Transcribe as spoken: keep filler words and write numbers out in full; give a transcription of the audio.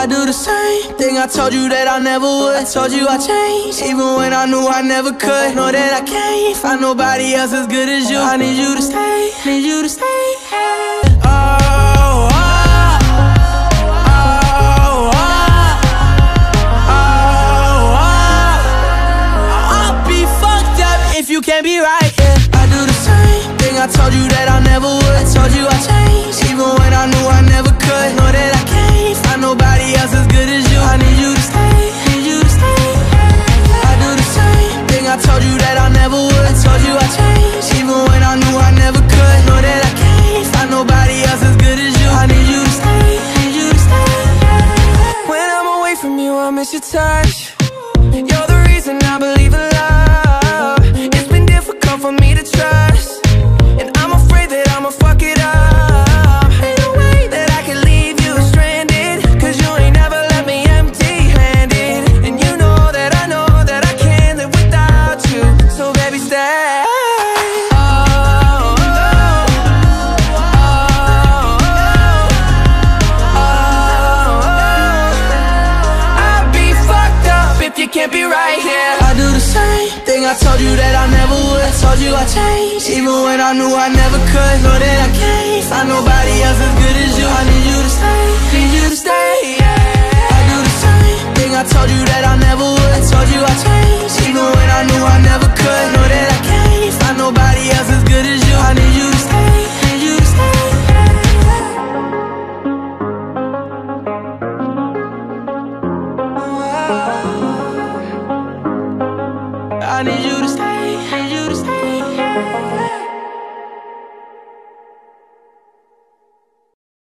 do the same thing I told you that I never would. I told you I changed, even when I knew I never could. Know that I can't find nobody else as good as you. I need you to stay, need you to stay. Oh, oh, oh, oh, oh, oh. I'll be fucked up if you can't be right, yeah. I do the same thing I told you that I never would. I told you I changed, even when I knew I never could. Know that I can't find nobody else as good as you. I need you to stay, need you to stay. I do the same thing I told you that I never would. I told you I changed, even when I knew I never could. Know that I can't find nobody else as good as you. I need you to stay, need you to stay. When I'm away from you, I miss your touch. You're the reason I believe in love. It's been difficult for me to trust, and I'm afraid that I'ma fuck it up. Ain't no way that I can leave you stranded, cause you ain't never left me empty-handed. And you know that I know that I can't live without you. So baby, stay. Oh, oh, oh, oh, oh. I'd be fucked up if you can't be right here. I do the same thing I told you that I never would. I told you I changed, even when I knew I never could. Know that I can't find nobody else as good as you. I need you to stay, need you to stay, yeah. I do the same thing I told you that I never would. I told you I changed, even when I knew I never could. Know that I can't find nobody else as good as you. I need you to stay, need you to stay. I need you to stay.